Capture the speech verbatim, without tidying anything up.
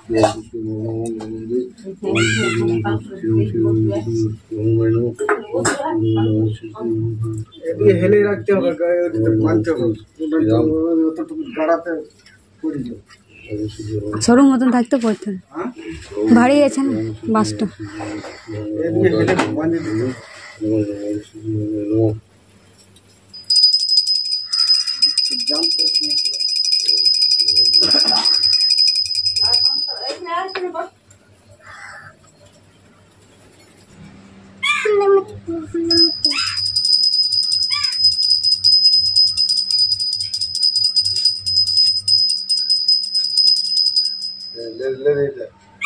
হেলে রাখতে হবে, মানতে হবে, গাড়াতে পড়ে যাবে। সরু মতন থাকতে পড়তে ভারী আছে না বাসটা। ले ले ले